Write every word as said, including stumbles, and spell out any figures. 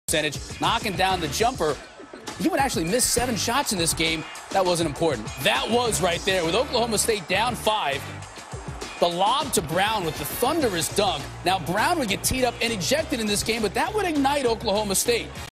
percentage, knocking down the jumper. He would actually miss seven shots in this game. That wasn't important. That was right there with Oklahoma State down five. The lob to Brown with the thunderous dunk. Now Brown would get teed up and ejected in this game, but that would ignite Oklahoma State.